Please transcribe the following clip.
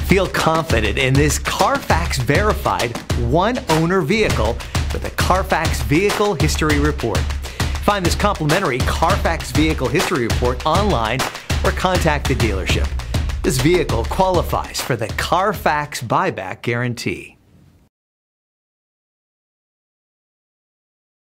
Feel confident in this Carfax verified one-owner vehicle with a Carfax Vehicle History Report. Find this complimentary Carfax Vehicle History Report online or contact the dealership. This vehicle qualifies for the Carfax Buyback Guarantee.